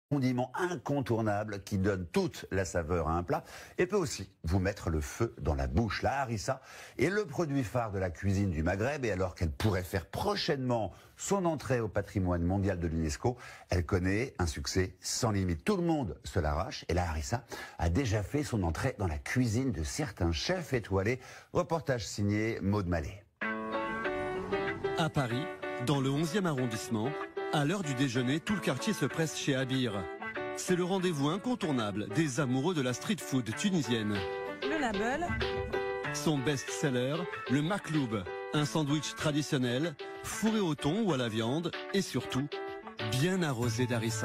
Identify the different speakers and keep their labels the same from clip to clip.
Speaker 1: Condiment incontournable qui donne toute la saveur à un plat et peut aussi vous mettre le feu dans la bouche. La harissa est le produit phare de la cuisine du Maghreb et alors qu'elle pourrait faire prochainement son entrée au patrimoine mondial de l'UNESCO, elle connaît un succès sans limite. Tout le monde se l'arrache et la harissa a déjà fait son entrée dans la cuisine de certains chefs étoilés. Reportage signé Maud Mallet.
Speaker 2: À Paris, dans le 11e arrondissement, à l'heure du déjeuner, tout le quartier se presse chez Abir. C'est le rendez-vous incontournable des amoureux de la street food tunisienne.
Speaker 3: Le nabel.
Speaker 2: Son best-seller, le makloub, un sandwich traditionnel, fourré au thon ou à la viande et surtout, bien arrosé d'harissa.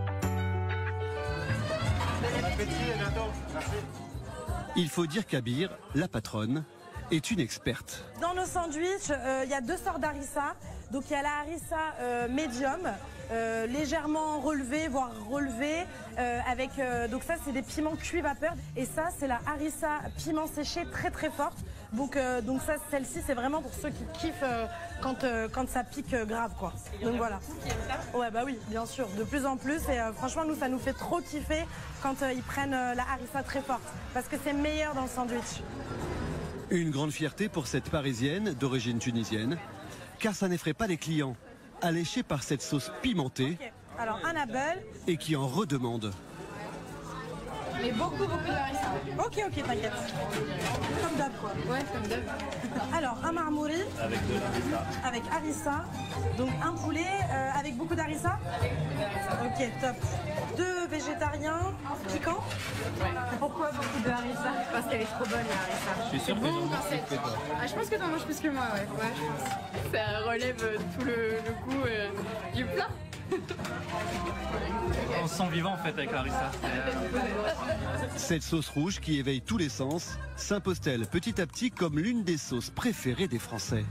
Speaker 4: Bon appétit, à bientôt. Merci.
Speaker 2: Il faut dire qu'Abir, la patronne, est une experte.
Speaker 3: Dans nos sandwichs, il y a deux sortes d'harissa. Donc il y a la harissa médium, légèrement relevée, voire relevée, avec donc ça c'est des piments cuits vapeur. Et ça c'est la harissa piment séché très très forte. Donc ça, celle-ci c'est vraiment pour ceux qui kiffent quand ça pique grave quoi. Donc voilà. Ouais bah oui, bien sûr, de plus en plus. Et franchement nous ça nous fait trop kiffer quand ils prennent la harissa très forte, parce que c'est meilleur dans le sandwich.
Speaker 2: Une grande fierté pour cette Parisienne d'origine tunisienne, car ça n'effraie pas les clients, alléchés par cette sauce pimentée.
Speaker 3: Okay. Alors un nabel.
Speaker 2: Et qui en redemande.
Speaker 5: Mais beaucoup de harissa.
Speaker 3: Ok, t'inquiète. Comme d'hab quoi.
Speaker 5: Ouais, comme d'hab.
Speaker 3: Alors un marmouri.
Speaker 4: Avec de l'harissa.
Speaker 3: Avec harissa. Donc un poulet avec beaucoup d'harissa. Ok, top. Deux végétariens piquants.
Speaker 5: Pourquoi beaucoup de harissa? Parce qu'elle est trop bonne la harissa.
Speaker 4: Je suis sûr que
Speaker 5: bon,
Speaker 4: j'en mange plus que toi.
Speaker 5: Ah, je pense que t'en manges plus que moi, ouais. Ouais, je pense. Ça relève tout le goût du plat.
Speaker 4: On se sent vivant en fait avec la harissa.
Speaker 2: Cette sauce rouge qui éveille tous les sens s'impose-t-elle petit à petit comme l'une des sauces préférées des Français?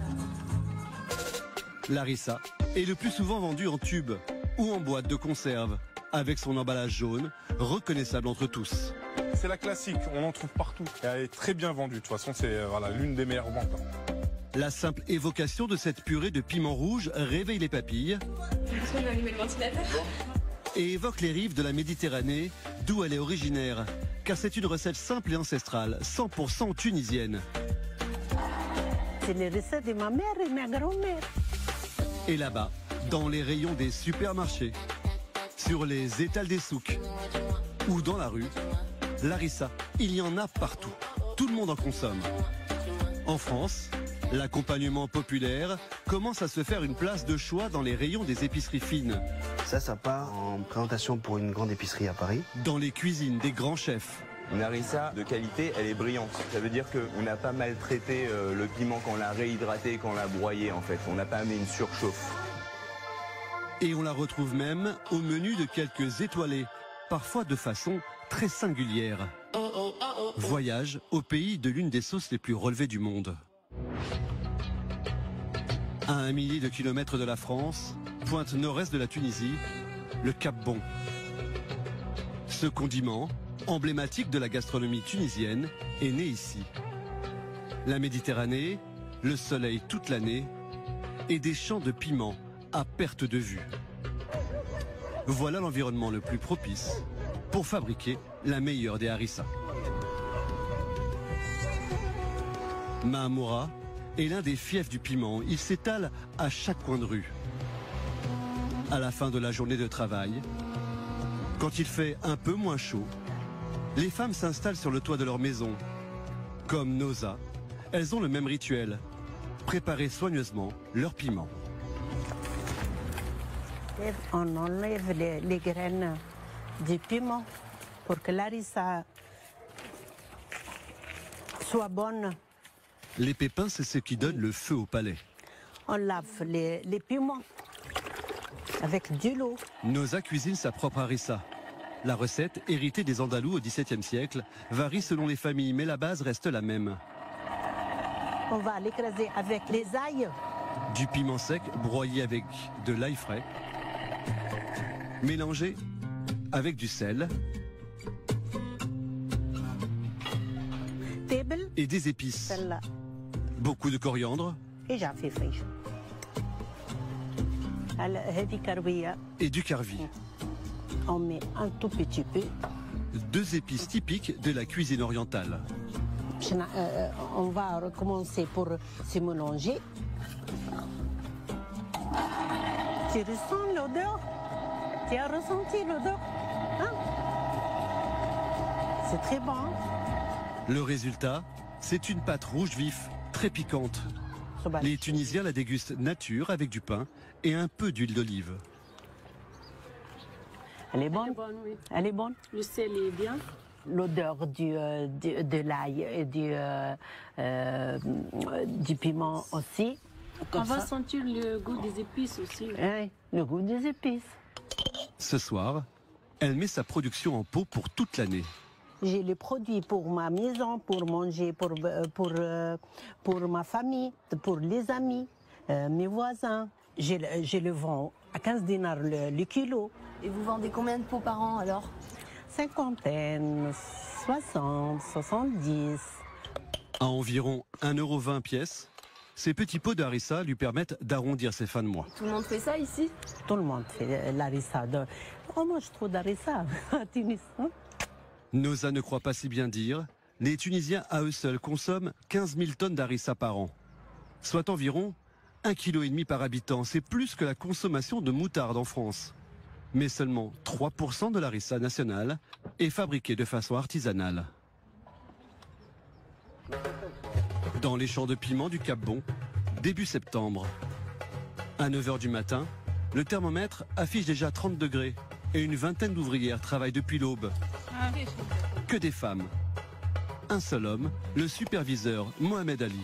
Speaker 2: L'harissa est le plus souvent vendue en tube ou en boîte de conserve, avec son emballage jaune, reconnaissable entre tous.
Speaker 6: C'est la classique, on en trouve partout. Et elle est très bien vendue, de toute façon c'est l'une des meilleures ventes.
Speaker 2: La simple évocation de cette purée de piment rouge réveille les papilles.
Speaker 5: Est-ce que je vais allumer le ventilateur?
Speaker 2: Et évoque les rives de la Méditerranée, d'où elle est originaire. Car c'est une recette simple et ancestrale, 100% tunisienne.
Speaker 7: C'est les recettes de ma mère et ma grand-mère.
Speaker 2: Et là-bas, dans les rayons des supermarchés, sur les étals des souks ou dans la rue, l'harissa, il y en a partout. Tout le monde en consomme. En France, l'accompagnement populaire commence à se faire une place de choix dans les rayons des épiceries fines.
Speaker 8: Ça part en présentation pour une grande épicerie à Paris.
Speaker 2: Dans les cuisines des grands chefs.
Speaker 9: Une harissa de qualité, elle est brillante. Ça veut dire qu'on n'a pas maltraité le piment, qu'on l'a réhydraté, qu'on l'a broyé en fait. On n'a pas mis une surchauffe.
Speaker 2: Et on la retrouve même au menu de quelques étoilés, parfois de façon très singulière. Voyage au pays de l'une des sauces les plus relevées du monde. À 1 millier de kilomètres de la France, pointe nord-est de la Tunisie, le Cap Bon. Ce condiment, emblématique de la gastronomie tunisienne, est né ici. La Méditerranée, le soleil toute l'année et des champs de piments à perte de vue. Voilà l'environnement le plus propice pour fabriquer la meilleure des harissas. Mahamoura est l'un des fiefs du piment. Il s'étale à chaque coin de rue. À la fin de la journée de travail, quand il fait un peu moins chaud, les femmes s'installent sur le toit de leur maison. Comme Noza, elles ont le même rituel. Préparer soigneusement leur piment.
Speaker 7: On enlève les graines du piment pour que l'harissa soit bonne.
Speaker 2: Les pépins, c'est ce qui donne le feu au palais.
Speaker 7: On lave les piments avec de l'eau.
Speaker 2: Noza cuisine sa propre harissa. La recette, héritée des Andalous au XVIIe siècle, varie selon les familles, mais la base reste la même.
Speaker 7: On va l'écraser avec les ails.
Speaker 2: Du piment sec broyé avec de l'ail frais, mélangé avec du sel et des épices. Beaucoup de coriandre et du carvi.
Speaker 7: on met un tout petit peu.
Speaker 2: 2 épices typiques de la cuisine orientale.
Speaker 7: On va recommencer pour se mélanger. Tu ressens l'odeur? Tu as ressenti l'odeur? Hein? C'est très bon.
Speaker 2: Le résultat, c'est une pâte rouge vif, très piquante. Les Tunisiens la dégustent nature avec du pain et un peu d'huile d'olive.
Speaker 7: Elle est bonne?
Speaker 5: Oui.
Speaker 7: Elle est bonne?
Speaker 5: Le sel est bien.
Speaker 7: L'odeur de l'ail et du piment aussi.
Speaker 5: On va sentir le goût des épices aussi.
Speaker 7: Oui, le goût des épices.
Speaker 2: Ce soir, elle met sa production en pot pour toute l'année.
Speaker 7: J'ai les produits pour ma maison, pour manger, pour ma famille, pour les amis, mes voisins. Je le vends à 15 dinars le kilo.
Speaker 10: Et vous vendez combien de pots par an alors?
Speaker 7: 50, 60, 70.
Speaker 2: À environ 1,20 € pièce, ces petits pots d'harissa lui permettent d'arrondir ses fins de mois.
Speaker 10: Tout le monde fait ça ici?
Speaker 7: Tout le monde fait l'harissa. On mange trop d'harissa à Tunis. Hein?
Speaker 2: Noza ne croit pas si bien dire. Les Tunisiens à eux seuls consomment 15 000 tonnes d'harissa par an, soit environ 1,5 kg par habitant. C'est plus que la consommation de moutarde en France. Mais seulement 3% de l'harissa nationale est fabriquée de façon artisanale. Dans les champs de piment du Cap Bon, début septembre. À 9 h du matin, le thermomètre affiche déjà 30 degrés et une vingtaine d'ouvrières travaillent depuis l'aube. Que des femmes. Un seul homme, le superviseur Mohamed Ali.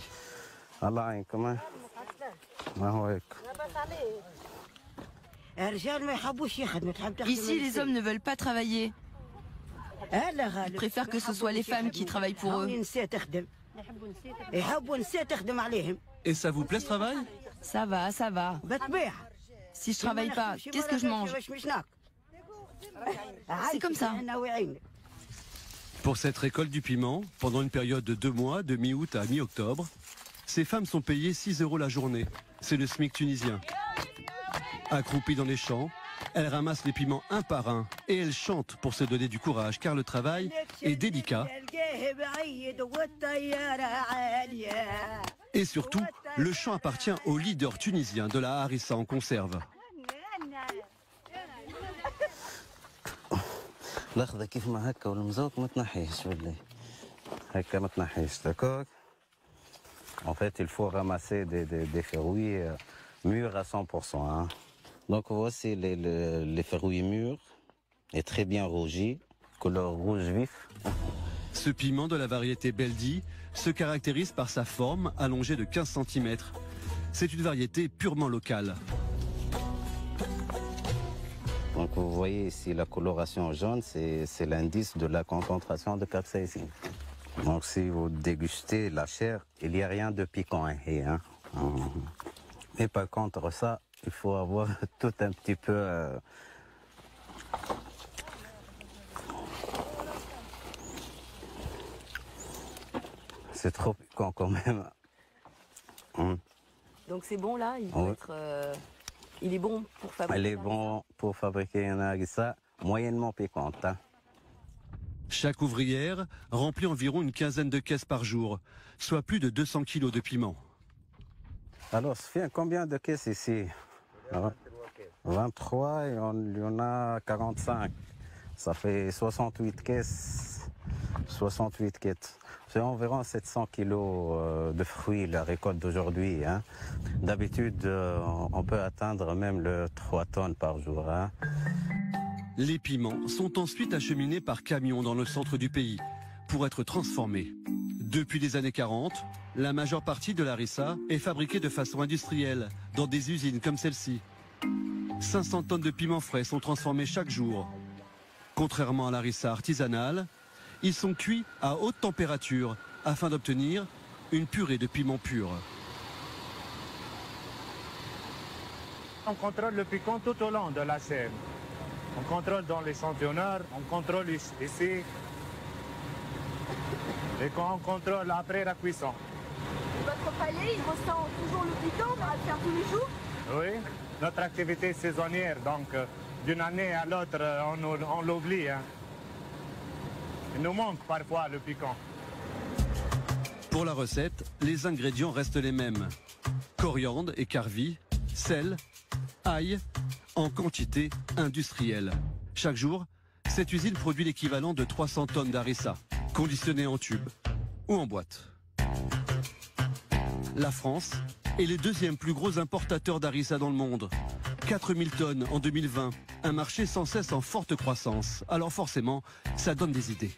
Speaker 10: Ici, les hommes ne veulent pas travailler. Ils préfèrent que ce soit les femmes qui travaillent pour eux.
Speaker 2: Et ça vous plaît ce travail?
Speaker 10: Ça va, ça va. Si je travaille pas, qu'est-ce que je mange? C'est comme ça.
Speaker 2: Pour cette récolte du piment, pendant une période de 2 mois, de mi-août à mi-octobre, ces femmes sont payées 6 € la journée. C'est le SMIC tunisien. Accroupies dans les champs, elles ramassent les piments un par un et elles chantent pour se donner du courage car le travail est délicat. Et surtout, le champ appartient au leader tunisien de la harissa en conserve.
Speaker 11: En fait, il faut ramasser des fruits mûrs à 100%. Hein. Donc voici les fruits mûrs et très bien rougis, couleur rouge vif.
Speaker 2: Ce piment de la variété Beldi se caractérise par sa forme allongée de 15 cm. C'est une variété purement locale.
Speaker 11: Donc vous voyez ici la coloration jaune, c'est l'indice de la concentration de capsaïcine. Donc si vous dégustez la chair, il n'y a rien de piquant. Hein. Mais par contre ça, il faut avoir tout un petit peu... C'est trop piquant quand même.
Speaker 10: Donc c'est bon là, il est bon pour fabriquer.
Speaker 11: Il est bon pour fabriquer une harissa moyennement piquante. Hein.
Speaker 2: Chaque ouvrière remplit environ une quinzaine de caisses par jour, soit plus de 200 kg de piment.
Speaker 11: Alors, ça fait combien de caisses ici? 23 et il y en a 45. Ça fait 68 caisses. 68 caisses. C'est environ 700 kilos de fruits la récolte d'aujourd'hui. Hein. D'habitude, on peut atteindre même le 3 tonnes par jour. Hein.
Speaker 2: Les piments sont ensuite acheminés par camion dans le centre du pays pour être transformés. Depuis les années 40, la majeure partie de l'harissa est fabriquée de façon industrielle dans des usines comme celle-ci. 500 tonnes de piments frais sont transformés chaque jour. Contrairement à l'harissa artisanale, ils sont cuits à haute température afin d'obtenir une purée de piment pur.
Speaker 12: On contrôle le piquant tout au long de la chaîne. On contrôle dans l'échantillonneur, on contrôle ici. Et quand on contrôle après la cuisson.
Speaker 10: Votre palais, il ressent toujours le piquant, on va le faire tous les jours?
Speaker 12: Oui, notre activité est saisonnière, donc d'une année à l'autre, on l'oublie. Hein. Il nous manque parfois le piquant.
Speaker 2: Pour la recette, les ingrédients restent les mêmes. Coriandre et carvi, sel, ail, en quantité industrielle. Chaque jour, cette usine produit l'équivalent de 300 tonnes d'harissa, conditionnées en tubes ou en boîte. La France est le deuxième plus gros importateur d'harissa dans le monde. 4000 tonnes en 2020, un marché sans cesse en forte croissance. Alors forcément, ça donne des idées.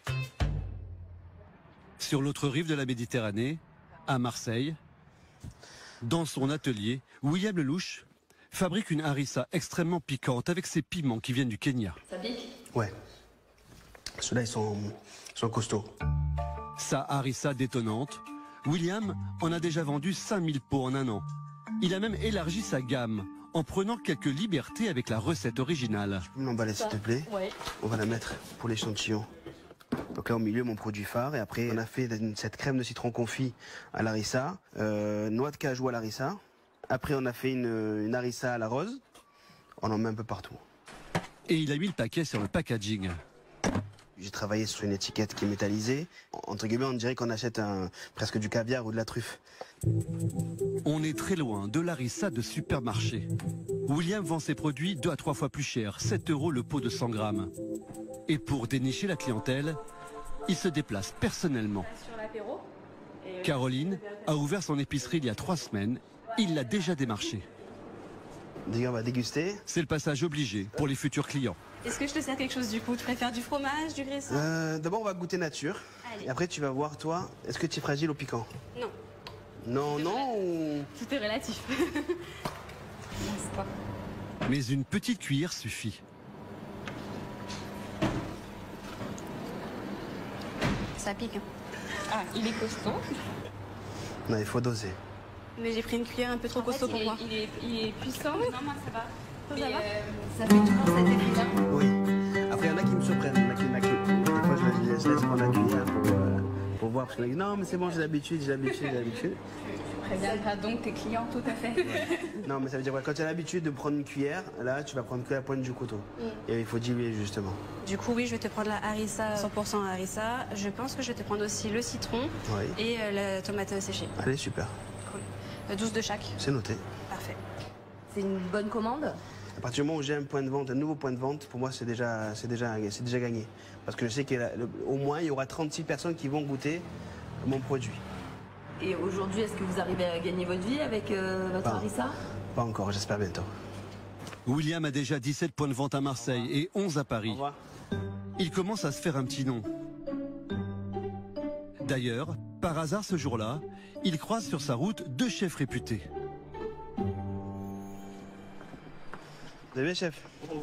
Speaker 2: Sur l'autre rive de la Méditerranée, à Marseille, dans son atelier, William Lelouch fabrique une harissa extrêmement piquante avec ses piments qui viennent du Kenya.
Speaker 10: Ça pique?
Speaker 8: Ouais. Ceux-là, ils sont costauds.
Speaker 2: Sa harissa détonnante, William en a déjà vendu 5000 pots en un an. Il a même élargi sa gamme en prenant quelques libertés avec la recette originale.
Speaker 8: Tu peux m'emballer s'il te plaît?
Speaker 10: Ouais.
Speaker 8: On va la mettre pour l'échantillon. Donc là au milieu mon produit phare et après on a fait cette crème de citron confit à l'harissa, noix de cajou à l'harissa. Après on a fait une harissa à la rose. On en met un peu partout.
Speaker 2: Et il a mis le paquet sur le packaging.
Speaker 8: J'ai travaillé sur une étiquette qui est métallisée. Entre guillemets, on dirait qu'on achète presque du caviar ou de la truffe.
Speaker 2: On est très loin de l'harissa de supermarché. William vend ses produits 2 à 3 fois plus cher, 7 € le pot de 100 grammes. Et pour dénicher la clientèle, il se déplace personnellement. Caroline a ouvert son épicerie il y a 3 semaines. Il l'a déjà démarché.
Speaker 8: D'ailleurs, on va déguster.
Speaker 2: C'est le passage obligé pour les futurs clients.
Speaker 5: Est-ce que je te sers quelque chose du coup? Tu préfères du fromage, du graissin?
Speaker 8: D'abord, on va goûter nature.
Speaker 5: Allez.
Speaker 8: Et après, tu vas voir, toi, est-ce que tu es fragile au piquant?
Speaker 5: Non.
Speaker 8: Non, non ou...
Speaker 5: Tout est relatif.
Speaker 2: Mais une petite cuillère suffit.
Speaker 5: Ça pique. Hein. Ah, il est costaud.
Speaker 8: Non, il faut doser.
Speaker 5: Mais j'ai pris une cuillère un peu trop costaud pour moi. Il est puissant. Non, moi ça va.
Speaker 10: Ça va ça fait toujours cet effet-là.
Speaker 8: Oui. Après, il y en a qui me surprennent. Il y en a qui des fois, je laisse prendre la cuillère pour voir. Parce que non, mais c'est bon, j'ai l'habitude.
Speaker 5: Tu préviendras donc tes clients tout à fait.
Speaker 8: Ouais. Non, mais ça veut dire, quand tu as l'habitude de prendre une cuillère, là, tu vas prendre que la pointe du couteau. Et il faut diluer, justement.
Speaker 5: Du coup, oui, je vais te prendre la harissa, 100% harissa. Je pense que je vais te prendre aussi le citron et la tomate séchée.
Speaker 8: Allez, super.
Speaker 5: Cool. 12 de chaque.
Speaker 8: C'est noté.
Speaker 5: Parfait.
Speaker 10: C'est une bonne commande?
Speaker 8: À partir du moment où j'ai un point de vente, un nouveau point de vente, pour moi, c'est déjà gagné. Parce que je sais qu'au moins, il y aura 36 personnes qui vont goûter mon produit.
Speaker 10: Et aujourd'hui, est-ce que vous arrivez à gagner votre vie avec votre harissa?
Speaker 8: Pas encore, j'espère bientôt.
Speaker 2: William a déjà 17 points de vente à Marseille et 11 à Paris.
Speaker 8: Au revoir.
Speaker 2: Il commence à se faire un petit nom. D'ailleurs, par hasard ce jour-là, il croise sur sa route 2 chefs réputés.
Speaker 8: Vous allez bien, chef?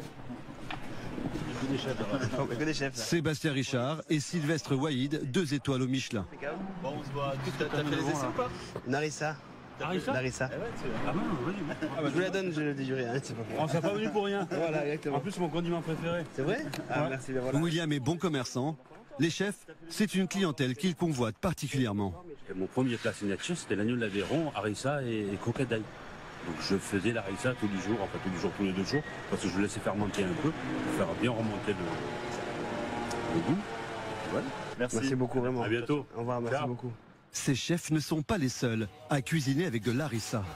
Speaker 8: Que des chefs.
Speaker 2: Sébastien Richard et Sylvestre Waïd, 2 étoiles au Michelin.
Speaker 4: Bon, on se voit. T'as fait les essais ou pas?
Speaker 8: Une harissa. Larissa. Je vous la donne, je le dis rien.
Speaker 4: On s'est pas venu pour rien.
Speaker 8: Voilà, exactement.
Speaker 4: En plus, c'est mon condiment préféré.
Speaker 8: C'est vrai? Ah, merci. Ben voilà.
Speaker 2: William est bon commerçant. Les chefs, c'est une clientèle qu'il convoite particulièrement.
Speaker 13: Mon premier plat signature, c'était l'agneau de l'Aveyron, harissa et croquettes d'ail. Donc je faisais l'harissa tous les jours, enfin tous les 2 jours, parce que je le laissais fermenter un peu, pour faire bien remonter le goût. Voilà.
Speaker 8: Merci beaucoup, vraiment.
Speaker 13: À bientôt.
Speaker 8: Au revoir, merci beaucoup.
Speaker 2: Ces chefs ne sont pas les seuls à cuisiner avec de l'harissa.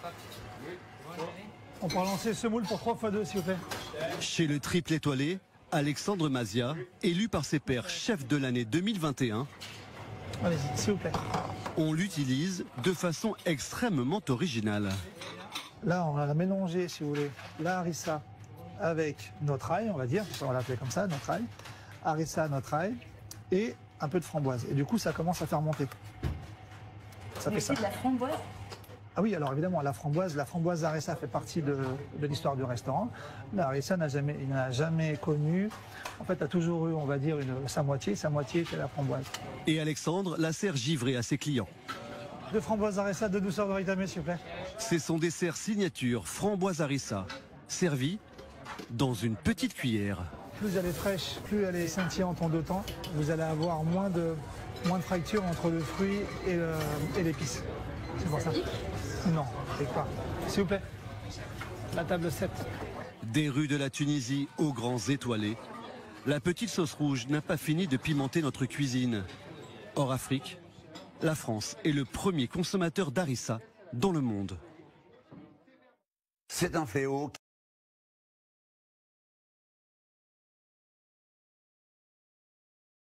Speaker 14: On peut lancer ce moule pour 3 x 2, s'il vous plaît.
Speaker 2: Chez le triple étoilé, Alexandre Mazia, élu par ses pairs chef de l'année 2021,
Speaker 14: allez-y, s'il vous plaît.
Speaker 2: On l'utilise de façon extrêmement originale.
Speaker 14: Là, on va mélanger, si vous voulez, la harissa avec notre ail, on va dire, on va l'appeler comme ça, notre ail. Harissa, notre ail, et un peu de framboise. Et du coup, ça commence à fermenter. Ça fait ça.
Speaker 10: C'est de la framboise?
Speaker 14: Ah oui, alors évidemment, la framboise harissa fait partie de l'histoire du restaurant. La harissa n'a jamais connu, en fait, a toujours eu, on va dire, sa moitié était la framboise.
Speaker 2: Et Alexandre la sert givrée à ses clients.
Speaker 14: 2 framboises harissa, 2 douceurs de ritamé, s'il vous plaît.
Speaker 2: C'est son dessert signature, framboise harissa, servi dans une petite cuillère.
Speaker 14: Plus elle est fraîche, plus elle est scintillante en 2 temps, vous allez avoir moins de fracture entre le fruit et l'épice. C'est pour ça. Non, je sais pas. S'il vous plaît. La table 7.
Speaker 2: Des rues de la Tunisie aux grands étoilés, la petite sauce rouge n'a pas fini de pimenter notre cuisine. Hors Afrique, la France est le premier consommateur d'harissa dans le monde.
Speaker 1: C'est un fléau.